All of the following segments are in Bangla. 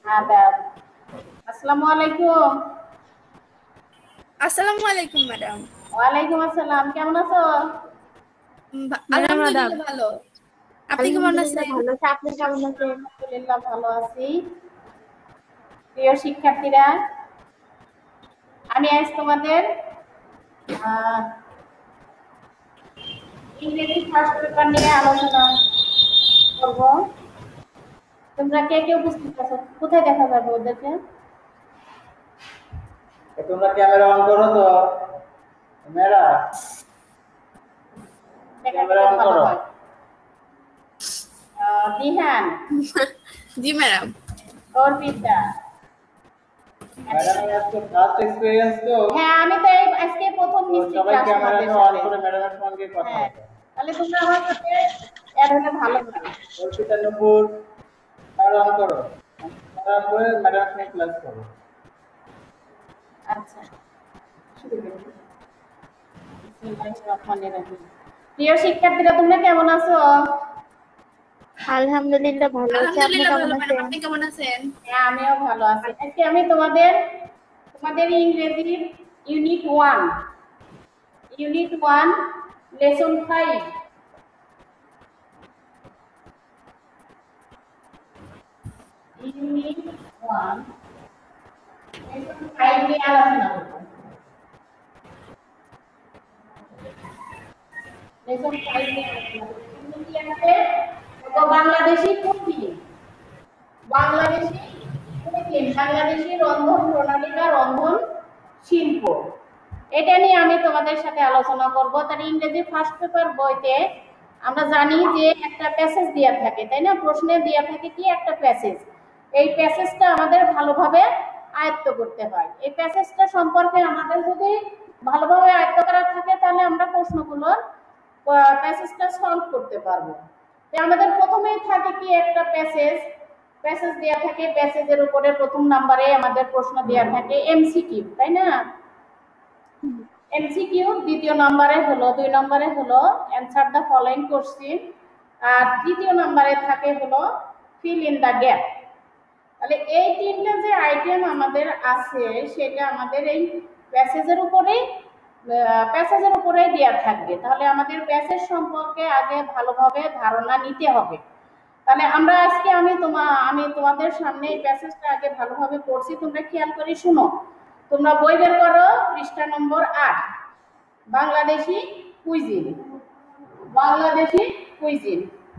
আদাব। আসসালামু আলাইকুম। আসসালামু আলাইকুম ম্যাডাম। ওয়ালাইকুম আসসালাম। কেমন আছো? ম্যাডাম আদাব। আলহামদুলিল্লাহ ভালো। আপনি কেমন আলহামদুলিল্লাহ আছেন? ভালো আছি। আপনি কেমন আছেন? আলহামদুলিল্লাহ ভালো আছি। প্রিয় শিক্ষার্থীরা, আমি আজ তোমাদের আহ, ইংরেজি ফার্স্ট পেপার নিয়ে আলোচনা করব। তোমরা কে কে উপস্থিত আছো? কোথায় দেখা যাবে ওদেরকে? তোমরা ক্যামেরা অন করো তো ক্যামেরা দেখা ক্যামেরা গেলে অন ভালো করো। হয়। দিহান, জি ম্যাডাম। অর্পিতা। ম্যাডামের আজকে ফার্স্ট এক্সপেরিয়েন্স তো হ্যাঁ, আমি তো আজকে প্রথম তো মিস্ত্রি সবাই ক্লাস তোমাদের ক্যামেরাটা অন সাথে। করে ম্যাডামের সঙ্গে কথা হ্যাঁ, বলো। তাহলে তোমরা আমার সাথে অ্যাড হলে ভালো হয়। অর্পিতা নূপুর ক্যামেরা অন করো, ক্যামেরা অন করে ম্যাডামের সঙ্গে ক্লাস করো। আচ্ছা, শুরু করি। বিসমিল্লাহির রহমানির রহিম। প্রিয় শিক্ষার্থীরা, তোমরা কেমন আছো? আলহামদুলিল্লাহ ভালো আছি। আপনি আলহামদুলিল্লাহ কেমন ভালো ম্যাডাম। আছেন? আপনি কেমন আছেন? হ্যাঁ, আমিও ভালো আছি। আজকে আমি তোমাদের ইংরেজির ইউনিট 1 লেসন 5 ইউনিট 1 লেসন 5 নিয়ে আলোচনা করব। লেসন 5 নিয়ে আলোচনা করব। কিন্তু কি আছে? বাংলাদেশি কুকিং, বাংলাদেশি রন্ধন প্রণালী বা রন্ধন শিল্প, এটা নিয়ে আমি তোমাদের সাথে আলোচনা করব। তার ইংরেজি ফার্স্ট পেপার বইতে আমরা জানি যে একটা প্যাসেজ দেওয়া থাকে, তাই না? প্রশ্নে দেওয়া থাকে কি একটা প্যাসেজ। এই প্যাসেজটা আমাদের ভালোভাবে আয়ত্ত করতে হয়। এই প্যাসেজটা সম্পর্কে আমাদের যদি ভালোভাবে আয়ত্ত করা থাকে, তাহলে আমরা প্রশ্নগুলোর প্যাসেজটা সলভ করতে পারবো। তো আমাদের প্রথমেই থাকে কি একটা প্যাসেজ দেওয়া থাকে। প্যাসেজের উপরে প্রথম নাম্বারে আমাদের প্রশ্ন দেওয়া থাকে এমসিকিউ, তাই না? এমসিকিউ দ্বিতীয় নম্বরে হলো 2 নম্বরে হলো অ্যানসার দ্য ফলোইং কোশ্চেন, আর তৃতীয় নম্বরে থাকে হলো ফিল ইন দ্য গ্যাপ। তাহলে এই তিনটা যে আইটেম আমাদের আছে, সেটা আমাদের এই প্যাসেজের উপরেই দেওয়া থাকবে। তাহলে আমাদের প্যাসেজ সম্পর্কে আগে ভালোভাবে ধারণা নিতে হবে। তাহলে আমরা আজকে আমি তোমাদের সামনে এই প্যাসেজটা আগে ভালোভাবে পড়ছি, তোমরা খেয়াল করে শুনো। তোমরা বই বের করো, পৃষ্ঠা নম্বর 8। বাংলাদেশি কুইজিন, বাংলাদেশি কুইজিন,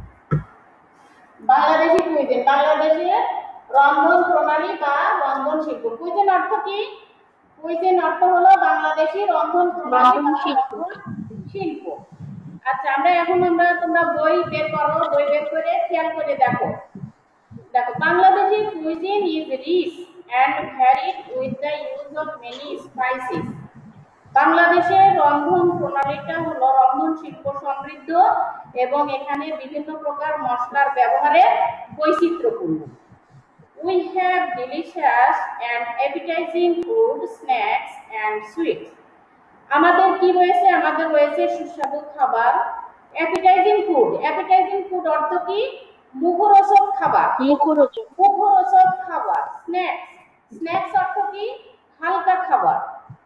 বাংলাদেশের রন্ধন প্রণালী বা রন্ধন শিল্প। কুইজিন অর্থ কি? কুইজিন অর্থ হলো বাংলাদেশি রন্ধন প্রণালী বা রন্ধন শিল্প। আচ্ছা, তোমরা বই বের করো, বই বের করে খেয়াল করে দেখো। Bangladeshi cuisine is rich and varied with the use of many spices. বাংলাদেশের রন্ধন প্রণালীটা হলো রন্ধন শিল্প সমৃদ্ধ এবং এখানে বিভিন্ন প্রকার মশলার ব্যবহারে বৈচিত্র্যপূর্ণ। We have delicious and appetizing food, snacks and sweets. আমাদের কি রয়েছে? আমাদের রয়েছে সুস্বাদু খাবার। অ্যাপিটাইজিং ফুড অর্থ কি? মুখরোচক খাবার। মুখরোচক খাবার। স্ন্যাক্স অর্থ কি? হালকা খাবার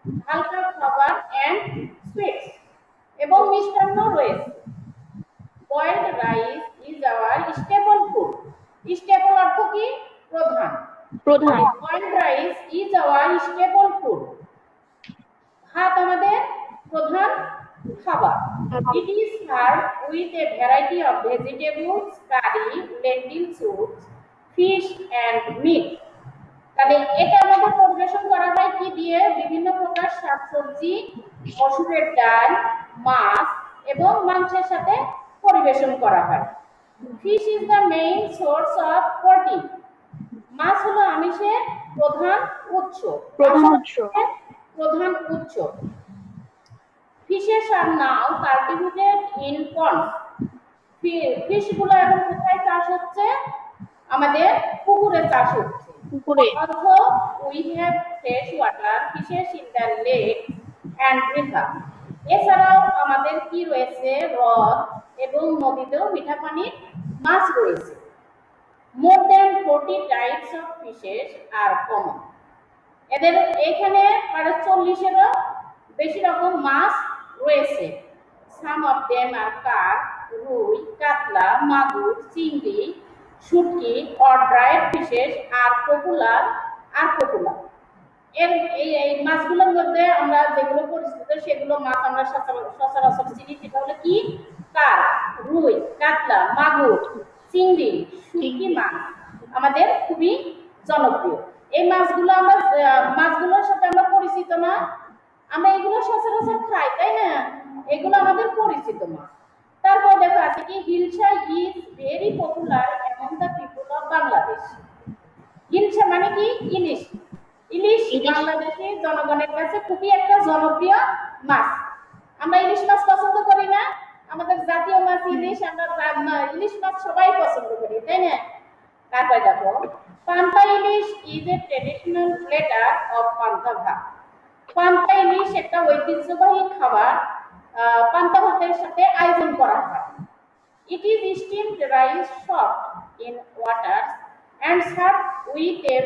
এন্ড সুইটস, এবং মিষ্টান্ন রয়েছে। Boiled rice is our staple food. Staple অর্থ কি? প্রধান। Boiled rice is our staple food. ভাত আমাদের প্রধান খাবার। It is served with a variety of vegetables, curry, lentil soups, fish and meat. তাহলে এটা আমাদের পরিবেশন করা হয় কি দিয়ে? বিভিন্ন প্রকার শাকসবজি, মসুরের ডাল, মাছ এবং মাংসের সাথে পরিবেশন করা হয়। Fish is the main source of protein. মাছ হলো আমিষের প্রধান উৎস। Fishes are now cultivated in ponds. ফিশগুলো এখন কোথায় চাষ হচ্ছে? আমাদের পুকুরে চাষ হচ্ছে। Also, we have fresh water fishes in the lake and river. এছাড়াও আমাদের কি রয়েছে? হ্রদ এবং নদীতেও মিঠা পানির মাছ রয়েছে। More than 40 types of fishes are common. এদের এখানে প্রায় 40-এরও বেশি রকম মাছ রয়েছে। Some of them are carp, রুই, কাতলা, মাগুর, চিংড়ি, শুটকি or dried fishes are popular. এই মাছগুলোর মধ্যে আমরা যেগুলো পরিচিত সেগুলো মাছ আমরা সচরাচর চিনি, সেটা হলো কি কার্প, রুই, কাতলা, মাগুর, চিংড়ি, শুটকি মাছ আমাদের খুবই জনপ্রিয়। এই মাছগুলো মাছগুলোর সাথে আমরা পরিচিত না, আমরা এগুলো সচরাচর খাই, তাই না? এগুলো আমাদের পরিচিত মাছ। তারপর দেখো আছে কি hilsa is very popular among the people of Bangladesh. Hilsa মানে কি ইলিশ। ইলিশ বাংলাদেশের জনগণের কাছে খুবই একটা জনপ্রিয় মাছ। আমরা ইলিশ মাছ পছন্দ করি না? আমাদের জাতীয় মাছ ইলিশ, আমরা ইলিশ মাছ সবাই পছন্দ করি, তাই না? তারপর দেখো panta ilish is a traditional platter of panta bhat. পান্তা ইলিশ একটা ঐতিহ্যবাহী খাবার, পান্তা ভাতের সাথে আয়োজন করা হয়। It is steamed rice soaked in water and served with a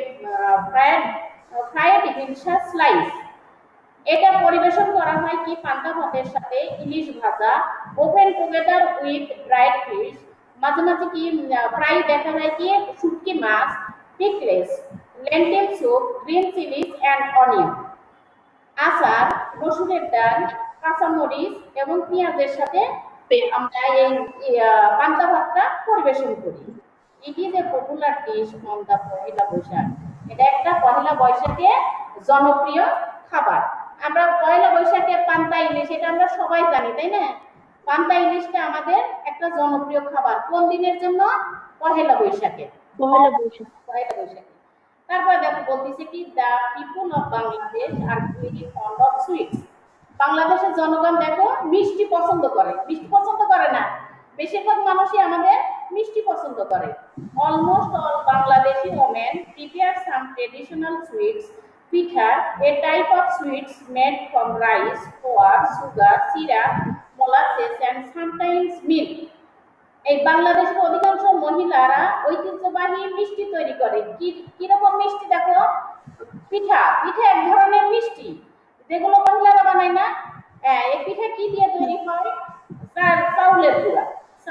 fried hilsa slice. এটা পরিবেশন করা হয় কি পান্তা ভাতের সাথে ইলিশ ভাজা, open together with dried fish, মাঝে মাঝে কি ফ্রাই দেখা যায় কি শুটকি মাছ, pickles, lentil soup, green chillies and onion. আচার, মসুরের ডাল, কাঁচামরিচ এবং পেঁয়াজের সাথে আমরা এই পান্তা ভাতটা পরিবেশন করি। It is a popular dish on the Pahela Baishakh. এটা একটা পহেলা বৈশাখে জনপ্রিয় খাবার। আমরা পহেলা বৈশাখে পান্তা ইলিশ, এটা আমরা সবাই জানি, তাই না? পান্তা ইলিশটা আমাদের একটা জনপ্রিয় খাবার। কোন দিনের জন্য? পহেলা বৈশাখে। পহেলা বৈশাখে। তারপর দেখো বলতেছে কি the people of Bangladesh are very fond of sweets. বাংলাদেশের জনগণ দেখো মিষ্টি পছন্দ করে। মিষ্টি পছন্দ করে না, বেশিরভাগ মানুষই আমাদের মিষ্টি পছন্দ করে। Almost all Bangladeshi women prepare some traditional sweets, pitha, a type of sweets made from rice, flour, sugar, syrup, molasses and sometimes milk. এই বাংলাদেশের অধিকাংশ মহিলারা ঐতিহ্যবাহী মিষ্টি তৈরি করে। কিরকম মিষ্টি দেখো? পিঠা। পিঠা এক ধরনের মিষ্টি যেগুলো মহিলারা বানায় না। এই পিঠা কি দিয়ে তৈরি হয়? চাউলের গুঁড়া,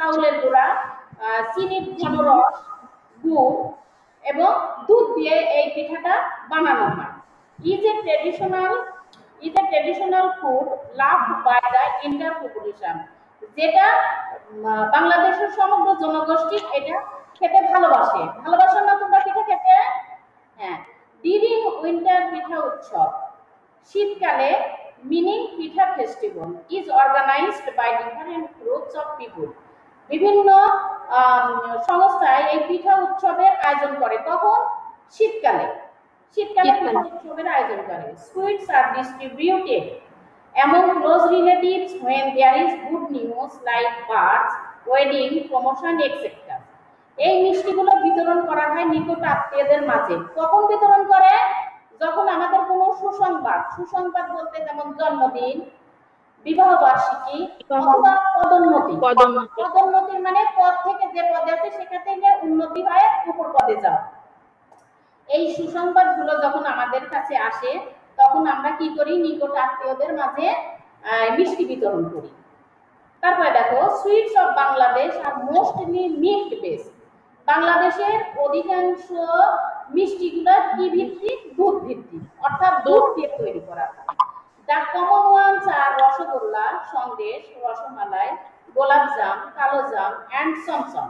চিনির ঘন রস, গুড় এবং দুধ দিয়ে এই পিঠাটা বানানো হয়। Is a traditional food loved by the entire population. যেটা বাংলাদেশের সমগ্র জনগোষ্ঠী এটা খেতে ভালোবাসে। না তোমরা পিঠা খেতে? হ্যাঁ। ডিউরিং উইন্টার পিঠা উৎসব, শীতকালে mini pitha festival is organised by different groups of people. বিভিন্ন সংস্থায় এই পিঠা উৎসবের আয়োজন করে। কখন? শীতকালে পিঠা উৎসবের আয়োজন করে। Sweets are distributed among close relatives when there is good news like births, wedding, promotion, etc. এই মিষ্টিগুলো বিতরণ করা হয় নিকট আত্মীয়দের মাঝে। কখন বিতরণ করে? যখন আমাদের কোনো সুসংবাদ বলতে যেমন জন্মদিন, বিবাহ বার্ষিকী অথবা পদোন্নতি মানে পদ থেকে যে পদে আছে সেখান থেকে উন্নতি হয়ে উপর পদে যাওয়া। এই সুসংবাদগুলো যখন আমাদের কাছে আসে তখন আমরা কি করি? নিকট আত্মীয়দের মাঝে মিষ্টি বিতরণ করি। তারপরে দেখো sweets of Bangladesh are mostly milk base. বাংলাদেশের অধিকাংশ মিষ্টিগুলো কি ভিত্তিক? দুধ ভিত্তিক, অর্থাৎ দুধ দিয়ে তৈরি করা হয়। The common ones are rasgulla, sandesh, rasmalai, golapjam, kalojam and chomchom.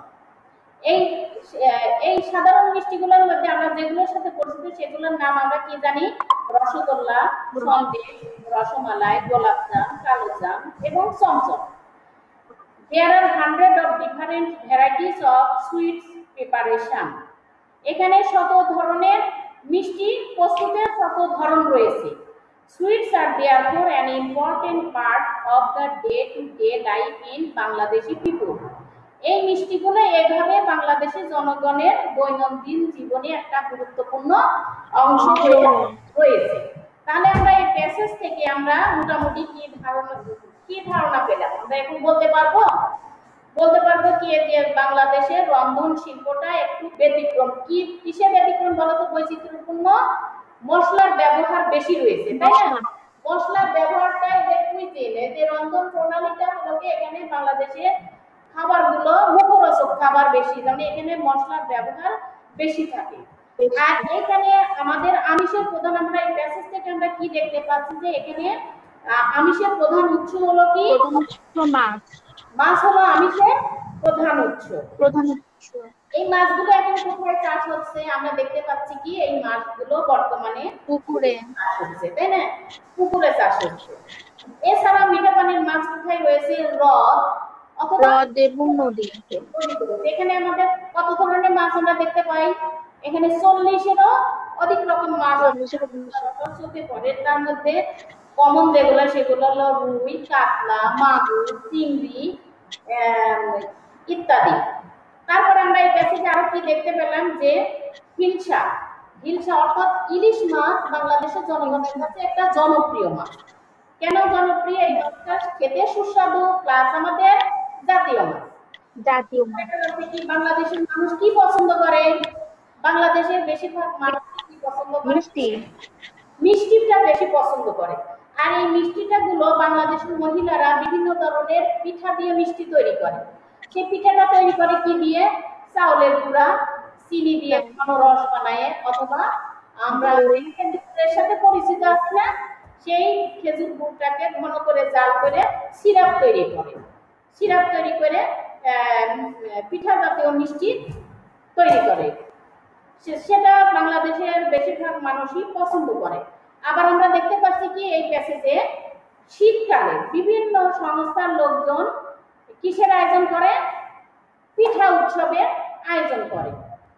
এই সাধারণ মিষ্টিগুলোর মধ্যে আমরা যেগুলোর সাথে পরিচিত সেগুলোর নাম আমরা কি জানি? রসগোল্লা, সন্দেশ, রসমালাই, গোলাপজাম, কালোজাম এবং chamcham. There are hundreds of different varieties of sweets preparation. এখানে শত ধরনের মিষ্টি প্রস্তুতের শত ধরন রয়েছে। Sweets are therefore an important part of the day-to-day life in Bangladeshi people. এই মিষ্টিগুলো এইভাবে বাংলাদেশের জনগণের দৈনন্দিন জীবনে একটা গুরুত্বপূর্ণ অংশ রয়েছে। তাহলে আমরা এই প্যাসেজ থেকে আমরা মোটামুটি কি ধারণা পেলাম? আমরা এখন বলতে পারবো বলতে পারবো কি এই যে বাংলাদেশের রন্ধন শিল্পটা একটু ব্যতিক্রম। কিসে ব্যতিক্রম বলতো? বৈচিত্র্যপূর্ণ, মশলার ব্যবহার বেশি রয়েছে, তাই না? মশলার ব্যবহারটা এই যে কুইজিন, এই যে রন্ধন প্রণালীটা হলো কি এখানে বাংলাদেশে খাবারগুলো মুখরোচক খাবার বেশি, মানে এখানে মশলার ব্যবহার বেশি থাকে। আর এখানে আমাদের আমিষের প্রধান, আমরা এই প্যাসেজ থেকে আমরা কি দেখতে পাচ্ছি যে এখানে আমিষের প্রধান উৎস হলো কি? মাছ। মাছ হলো আমিষের প্রধান উৎস। এই মাছগুলো এখন কোথায় চাষ হচ্ছে? আমরা দেখতে পাচ্ছি কি এই মাছগুলো বর্তমানে পুকুরে চাষ হচ্ছে, তাই না? পুকুরে চাষ হচ্ছে। এছাড়া মিঠা পানির মাছ কোথায় রয়েছে? হ্রদ অথবা এবং নদী। এখানে আমাদের কত ধরনের মাছ আমরা দেখতে পাই? এখানে 40-এরও অধিক রকম মাছ চোখে পড়ে। তার মধ্যে কমন যেগুলো সেগুলো হলো রুই, কাতলা, মাগুর, চিংড়ি ইত্যাদি। তারপরে আমরা এই প্যাসেজে আরো কি দেখতে পেলাম যে হিলসা, হিলসা অর্থাৎ ইলিশ মাছ বাংলাদেশের জনগণের কাছে একটা জনপ্রিয় মাছ। কেন জনপ্রিয়? এই মাছটা খেতে সুস্বাদু, প্লাস আমাদের জাতীয় মাছ। বাংলাদেশের মানুষ কি পছন্দ করে? বাংলাদেশের বেশিরভাগ মানুষ কি পছন্দ করে? মিষ্টিটা বেশি পছন্দ করে। আর এই মিষ্টিটা গুলো বাংলাদেশের মহিলারা বিভিন্ন ধরনের পিঠা দিয়ে মিষ্টি তৈরি করে। সেই পিঠাটা তৈরি করে কি দিয়ে? চাউলের গুঁড়া, চিনি দিয়ে ঘন রস বানায়, অথবা আমরা খেজুরের সাথে পরিচিত আছে না, সেই খেজুর গুড়টাকে ঘন করে জাল করে সিরাপ তৈরি করে। সিরাপ তৈরি করে পিঠা জাতীয় মিষ্টি তৈরি করে। সেটা বাংলাদেশের বেশিরভাগ মানুষই পছন্দ করে। আবার আমরা দেখতে পাচ্ছি কি এই প্যাসেজে শীতকালে বিভিন্ন সংস্থার লোকজন কিসের আয়োজন করে? পিঠা উৎসবের আয়োজন করে।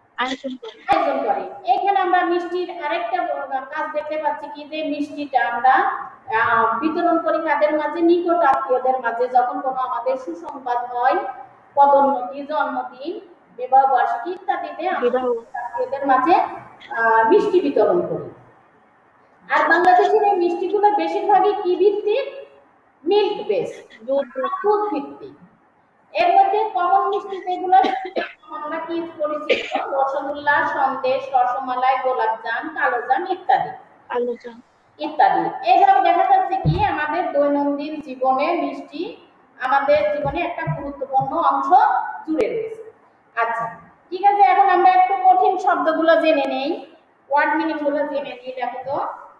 এখানে আমরা মিষ্টির আরেকটা কাজ দেখতে পাচ্ছি কি যে মিষ্টিটা আমরা বিতরণ করি কাদের মাঝে? নিকট আত্মীয়দের মাঝে। যখন কোনো আমাদের সুসংবাদ হয়, পদোন্নতি, জন্মদিন, বিবাহ বার্ষিকী ইত্যাদিতে আত্মীয়দের মাঝে মিষ্টি বিতরণ করি। আর বাংলাদেশের এই মিষ্টিগুলো বেশিরভাগই কি ভিত্তিক? মিল্ক বেস, দুধ ভিত্তিক। এর মধ্যে কমন মিষ্টি যেগুলো আমরা কি পরিচিত? রসগোল্লা, সন্দেশ, রসমালাই, গোলাপজাম, কালোজাম ইত্যাদি ইত্যাদি। এইভাবে দেখা যাচ্ছে কি আমাদের দৈনন্দিন জীবনে মিষ্টি আমাদের জীবনে একটা গুরুত্বপূর্ণ অংশ জুড়ে রয়েছে। আচ্ছা, ঠিক আছে, এখন আমরা একটু কঠিন শব্দগুলো জেনে নেই, ওয়ার্ড মিনিং গুলো জেনে নিই। দেখো তো,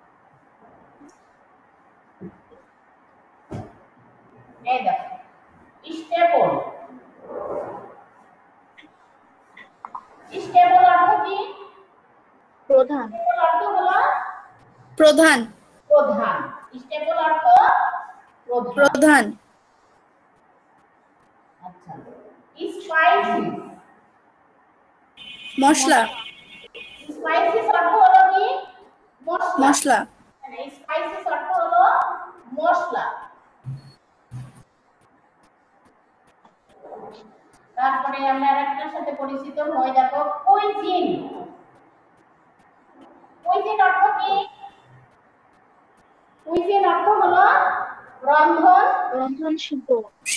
এই দেখো স্টেবল। স্টেবল অর্থ কি? প্রধান। অর্থ হলো প্রধান। প্রধান। স্টেবল অর্থ প্রধান। আচ্ছা, স্পাইসি মশলা। স্পাইসি অর্থ হলো কি? মশলা। স্পাইসি অর্থ হলো মশলা। তারপরে আমরা আরেকটার সাথে পরিচিত হই, দেখো কুইজিন। কুইজিন অর্থ কি? কুইজিন অর্থ হলো রন্ধন শিল্প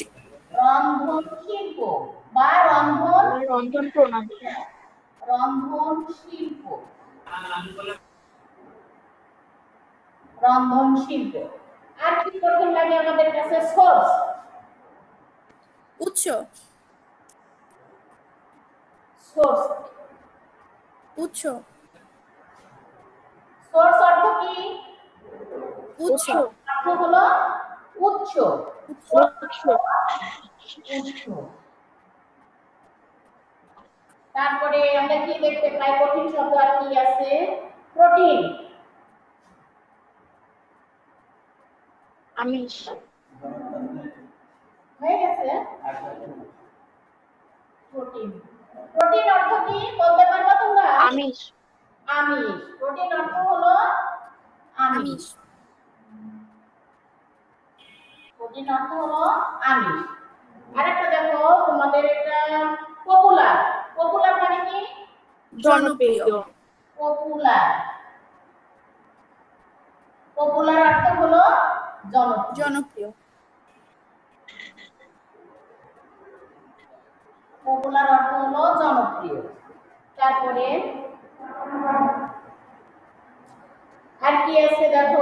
বা রন্ধন প্রণালী। রন্ধন শিল্প। রন্ধন শিল্প। আর কি কঠিন লাগে আমাদের কাছে? সোর্স, উৎস। সোর্স। উৎস। সোর্স অর্থ কি? উৎস। অর্থ হলো উৎস। তারপরে আমরা কি দেখতে পাই? কঠিন শব্দ আর কি আছে? প্রোটিন। আমিষ। হয়ে গেছে? প্রোটিন। প্রোটিন অর্থ কি বলতে পারবা তোমরা? আমিষ। আমিষ। প্রোটিন অর্থ হলো আমিষ। প্রোটিন অর্থ হলো আমিষ। আরেকটা দেখো তোমাদের এটা পপুলার। পপুলার মানে কি? জনপ্রিয়। পপুলার। পপুলার অর্থ হলো জনপ্রিয়। পপুলার অর্থ হলো জনপ্রিয়। তারপরে আর কি আছে দেখো,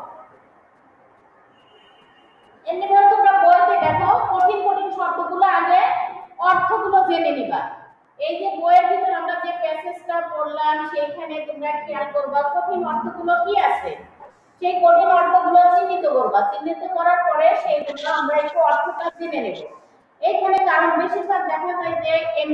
এমনিভাবে তোমরা বইতে দেখো কঠিন কঠিন শব্দগুলো আগে অর্থগুলো জেনে নিবা। এই যে বইয়ের ভিতর আমরা যে প্যাসেজটা পড়লাম সেইখানে তোমরা খেয়াল করবা কঠিন অর্থগুলো কি আছে, সেই কঠিন অর্থগুলো চিহ্নিত করবা। চিহ্নিত করার পরে সেইগুলো আমরা একটু অর্থটা জেনে নেব এইখানে। কারণ বেশিরভাগ দেখা যায় যে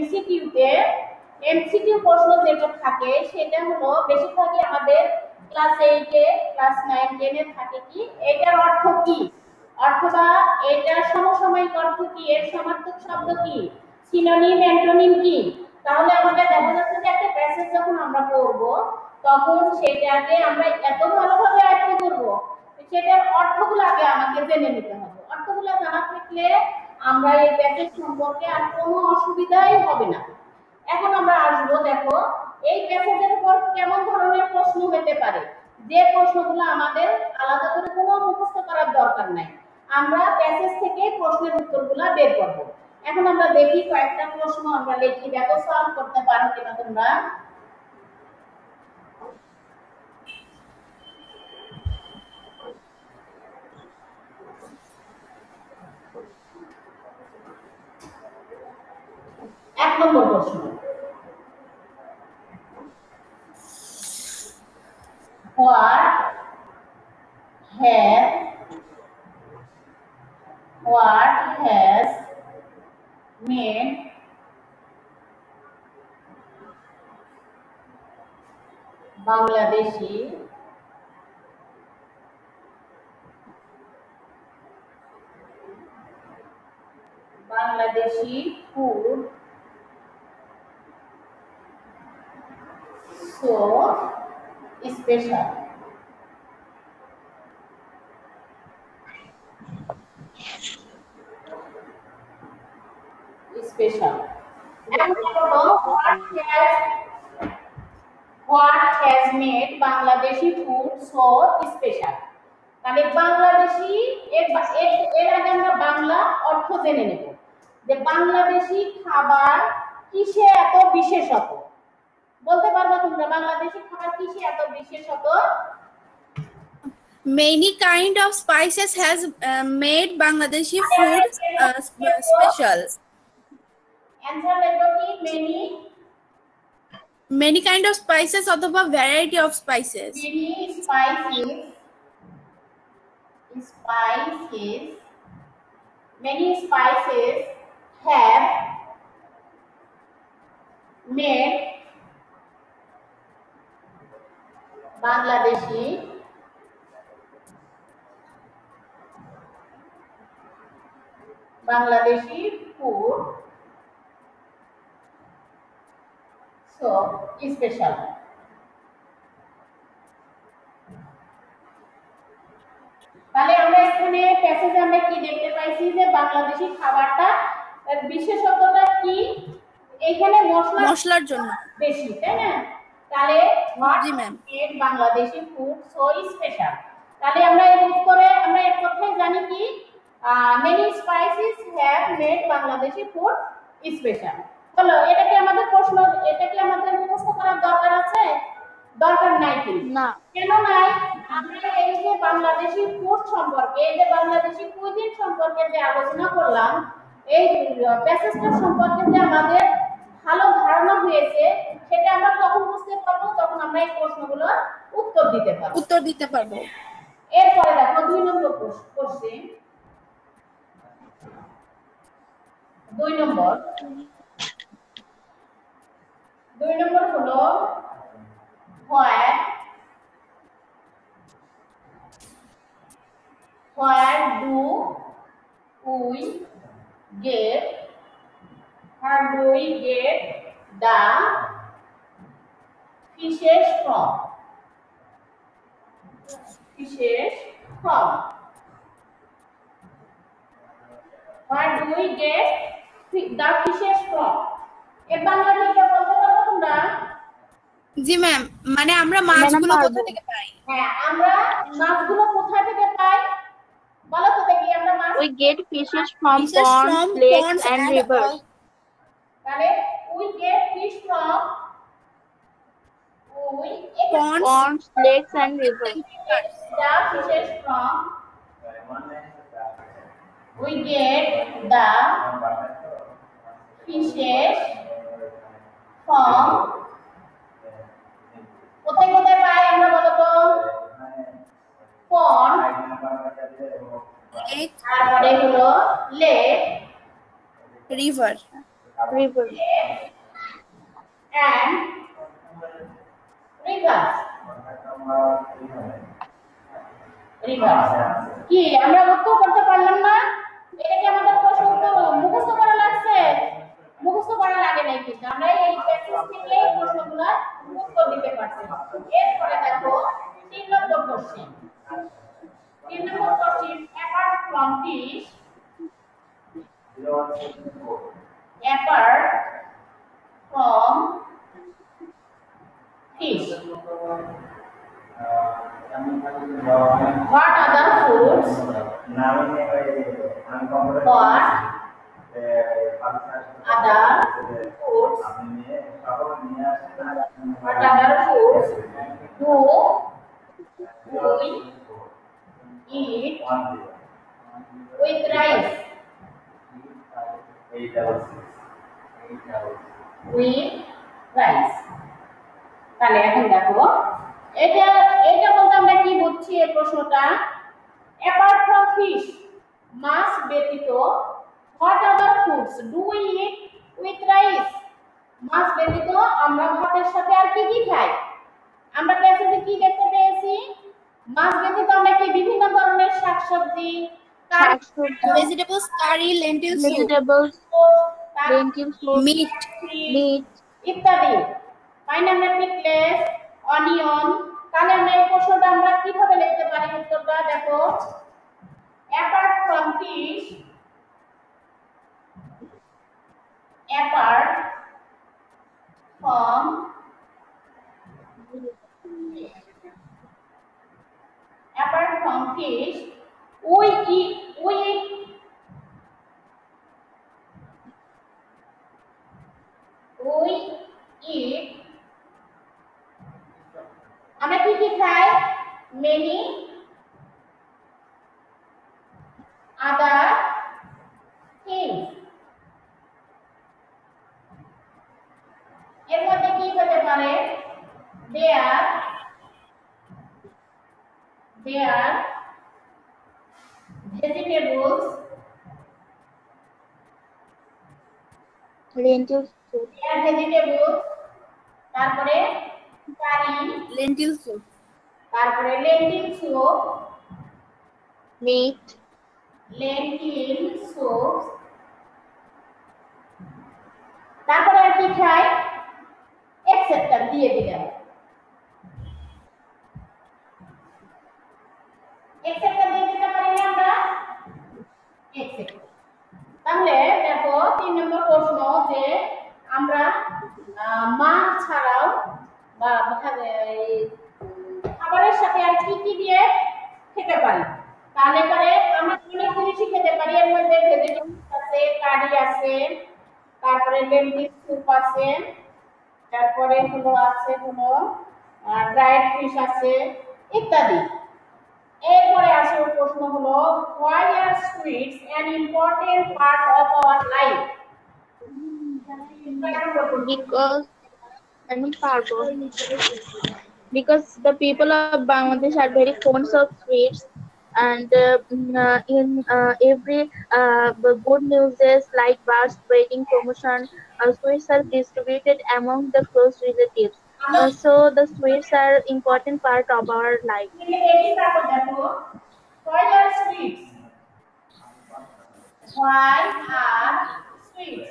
এমসিকিউ প্রশ্ন যেটা থাকে সেটা হলো বেশিরভাগই আমাদের ক্লাস 8 এ ক্লাস 9 10 এ থাকে কি এটার অর্থ কি, অথবা এটার সমসাময়িক অর্থ কি, এর সমার্থক শব্দ কি, সিনোনিম অ্যান্টোনিম কি। তাহলে আমাদের দেখা যাচ্ছে যে একটা প্যাসেজ যখন আমরা পড়ব তখন সেটাকে আমরা এত ভালোভাবে আয়ত্ত করব, সেটার অর্থগুলো আগে আমাকে জেনে নিতে হবে। অর্থগুলো জানা থাকলে আমরা এই প্যাসেজ সম্পর্কে আর কোনো অসুবিধাই হবে না। এখন আমরা আসবো, দেখো এই প্যাসেজের উপর কেমন ধরনের প্রশ্ন হতে পারে, যে প্রশ্নগুলো আমাদের আলাদা করে কোনো মুখস্থ করার দরকার নাই, আমরা প্যাসেজ থেকে প্রশ্নের উত্তরগুলো বের করব। এখন আমরা দেখি কয়েকটা প্রশ্ন আমরা লিখি, দেখো সলভ করতে পারো কিনা তোমরা। এক নম্বর প্রশ্ন, what has made Bangladeshi food so special? What has made Bangladeshi food so special? তাহলে বাংলাদেশি এর আগে আমরা বাংলা অর্থ জেনে নেব যে বাংলাদেশি খাবার কিসে এত বিশেষত। বলতে পারবা তোমরা বাংলাদেশি খাবার কিসে এত বিশেষত? Many kind of spices has made Bangladeshi food special. Answer লিখো কি Many kind of spices অথবা variety of spices. Many spices have made Bangladeshi food so special. তাহলে আমরা এখানে প্যাসেজে আমরা কি দেখতে পাইছি যে বাংলাদেশি খাবারটা এর বিশেষত্বটা কি, এখানে মশলার জন্য বেশি, তাই না? তাহলে জি ma'am, Bangladeshi food so special. তাহলে আমরা এই উত্তরে আমরা এক কথায় জানি কি many spices have made Bangladeshi food special। হলো, এটা কি আমাদের প্রশ্ন, এটা কি আমাদের মুখস্থ করার দরকার আছে? দরকার নাই কি না, কেন নাই? আমরা এই যে বাংলাদেশি ফুড সম্পর্কে, এই যে বাংলাদেশি কুইজিন সম্পর্কে যে আলোচনা করলাম, এই প্যাসেজটা সম্পর্কে যে আমাদের ভালো ধারণা হয়েছে সেটা আমরা কখন বুঝতে পারবো? তখন আমরা এই প্রশ্নগুলোর উত্তর দিতে পারবো। এরপরে দেখো 2 নম্বর কোশ্চেন। 2 নম্বর হলো where do we get the fishes from? Where do we get the fishes from? এর বাংলা থেকে বলতে পারবো তোমরা? জি ম্যাম, মানে আমরা মাছগুলো কোথা থেকে পাই? হ্যাঁ, আমরা মাছগুলো কোথা থেকে পাই বলো তো দেখি। আমরা মাছ we get fishes from ponds, lakes and rivers. তাহলে we get fish from Ponds, Ponds, lakes, and rivers. the fishes from we get the fishes from কোথায় কোথায় পাই আমরা বলো তো pond lake, তারপরে হলো lake river. River. and rivers কি আমরা উত্তর করতে পারলাম না এটা কি আমাদের প্রশ্ন তো মুখস্থ করা লাগছে মুখস্থ করা লাগে নাই কিন্তু আমরা এই প্র্যাকটিস থেকে প্রশ্নগুলো উত্তর দিতে পারছি এরপরে দেখো 3 নম্বর কোশ্চেন 3 নম্বর question apart from fish apart from fish what other foods what other foods what other foods do we eat with rice with rice তাহলে এখন দেখো এটা এটা বলতে আমরা কি বুঝছি এই প্রশ্নটা apart from fish মাছ ব্যতীত what other foods do we eat with rice মাছ ব্যতীত আমরা ভাতের সাথে আর কি কি খাই আমরা প্যাসেজে কি দেখতে পেয়েছি মাছ ব্যতীত আমরা কি বিভিন্ন ধরনের শাকসবজি Vegetables, curry, lentil soup, Vegetables, lentil soup, meat, meat, ইত্যাদি পাইনাপল পিকলেস অনিয়ন তাহলে আমরা এই প্রশ্নটা আমরা কিভাবে লিখতে পারি উত্তরটা দেখো apart from fish apart from fish we eat আমরা কি কি খাই many other things এর মধ্যে কি হতে পারে there vegetables lentil soup, there vegetables তারপরে curry lentil soup, তারপরে lentil soup meat, তারপরে আর কি খাই এক্সেপ্টার দিয়ে দিলাম এক্সেপ্টার দিয়ে দিতে পারি না আমরা এক্সেপ্টার তাহলে দেখো 3 নম্বর প্রশ্ন যে আমরা মাছ ছাড়াও বা খাবারের সাথে আর কি কি দিয়ে খেতে পারি তাহলে পরে আমরা অনেক জিনিসই খেতে পারি এর মধ্যে ভেজিটেবলস আছে কারি আছে তারপরে লেন্টিল স্যুপ আছে তারপরে হলো ড্রাইড ফিশ আছে ইত্যাদি এরপরে আসে প্রশ্ন হলো why are sweets an important part of our life because the people of Bangladesh are very fond of sweets, and in every good news is like birth, wedding, promotion, sweets are distributed among the close relatives. So the sweets are important part of our life. why are sweets why are sweets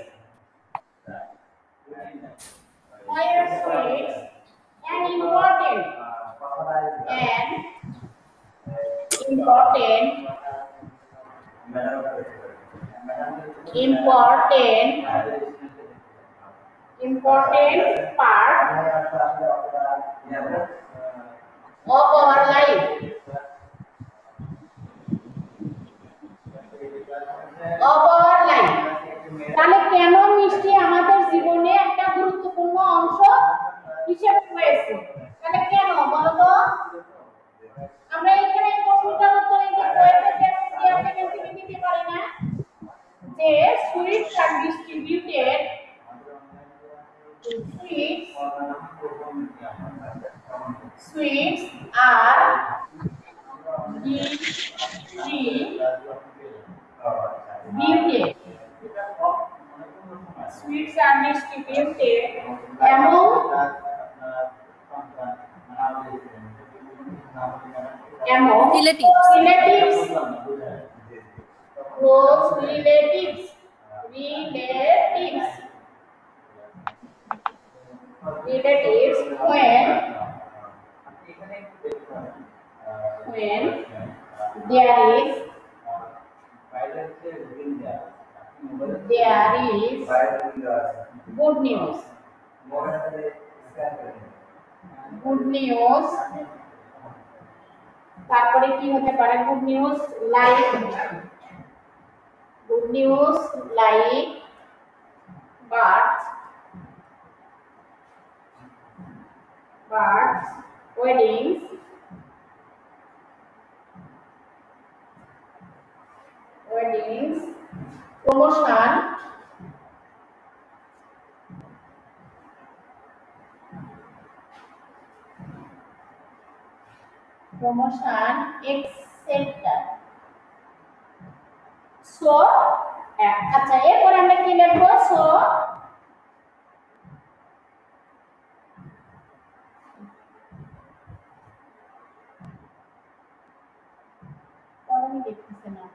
an important part of our life তাহলে কেন মিষ্টি আমাদের sweets are distributed. Sweets are distributed among relatives. relatives, close relatives, relatives when there is good news. Good news. তারপরে কি হতে পারে good news like birds, weddings, promotion, etc. So আচ্ছা এরপর আমরা কি লিখবো so আমি দেখতেছি না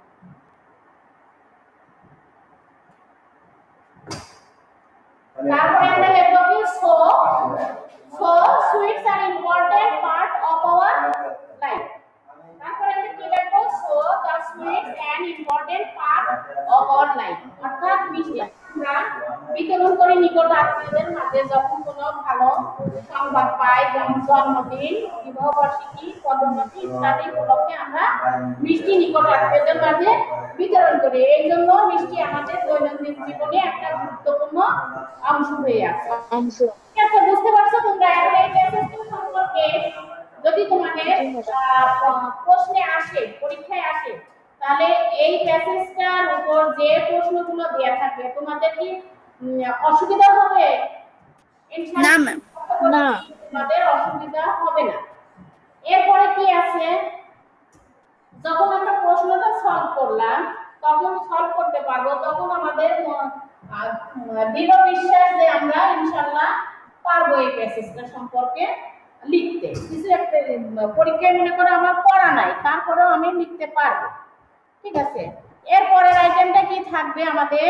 তারপরে আমরা লিখবো কি so sweets are important part of our life. তারপরে আমরা কি লিখবো so the sweets an important part of our life. অর্থাৎ মিষ্টি আমরা বিতরণ করি নিকট আত্মীয়দের মাঝে যখন কোনো ভালো সংবাদ পাই যেমন জন্মদিন বিবাহবার্ষিকী পদোন্নতি ইত্যাদি উপলক্ষে আমরা মিষ্টি নিকট আত্মীয়দের মাঝে বিতরণ করি এই জন্য মিষ্টি আমাদের দৈনন্দিন জীবনে একটা গুরুত্বপূর্ণ অংশ হয়ে আছে ঠিক আছে বুঝতে পারছো তোমরা এখন এই প্যাসেজটা সম্পর্কে যদি তোমাদের প্রশ্নে আসে পরীক্ষায় আসে তাহলে এই প্যাসেজটার উপর যে প্রশ্নগুলো দেয়া থাকবে তোমাদের কি অসুবিধা হবে না ম্যাম না তোমাদের অসুবিধা হবে না এরপরে কি আছে যখন আমরা প্রশ্নটা সলভ করলাম তখন সলভ করতে পারবো তখন আমাদের দৃঢ় বিশ্বাস যে আমরা ইনশাআল্লাহ পারবো এই প্যাসেজটা সম্পর্কে লিখতে কিছু একটা পরীক্ষায় মনে করো আমার পড়া নাই তারপরেও আমি লিখতে পারবো ঠিক আছে এরপরের আইটেমটা কি থাকবে আমাদের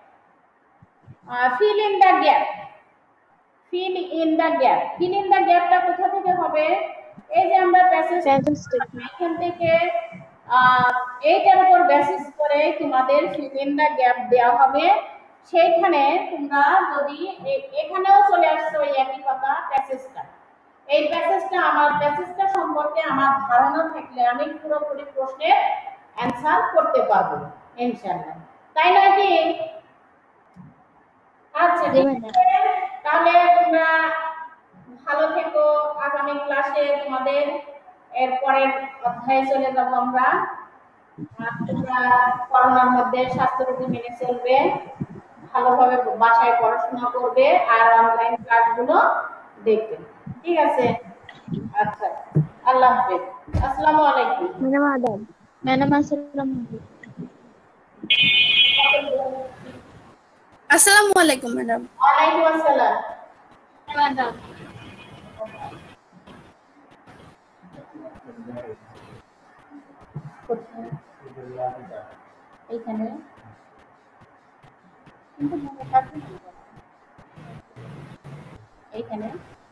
fill in the gap fill in the gapটা কোথা থেকে হবে এই যে আমরা প্যাসেজ এখান থেকে এইটার উপর বেসিস করে তোমাদের fill in the gap দেওয়া হবে সেইখানে তোমরা যদি এখানেও চলে আসছে ওই একই কথা প্যাসেজটা এই প্যাসেজটা সম্পর্কে আমার ধারণা থাকলে আমি পুরোপুরি প্রশ্নের অ্যানসার করতে পারবো ইনশাআল্লাহ তাই নয় কি আচ্ছা তাহলে তোমরা ভালো থেকো আগামী ক্লাসে তোমাদের এরপরের অধ্যায়ে চলে যাব আমরা তোমরা করোনার মধ্যে স্বাস্থ্যবিধি মেনে চলবে ভালোভাবে বাসায় পড়াশোনা করবে আর অনলাইন ক্লাসগুলো দেখবে ঠিক আছে আচ্ছা আল্লাহ হাফেজ আসসালামু আলাইকুম ম্যাডাম আসসালামু আসসালামু আলাইকুম ম্যাডাম ওয়ালাইকুম আসসালাম ম্যাডাম এইখানে এইখানে